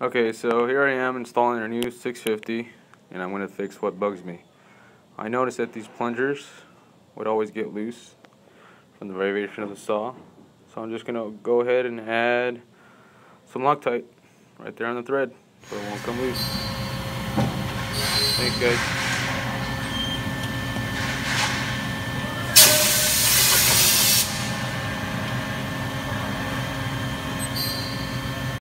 Okay, so here I am installing our new 650, and I'm going to fix what bugs me. I noticed that these plungers would always get loose from the vibration of the saw, so I'm just going to go ahead and add some Loctite right there on the thread so it won't come loose. Thanks guys.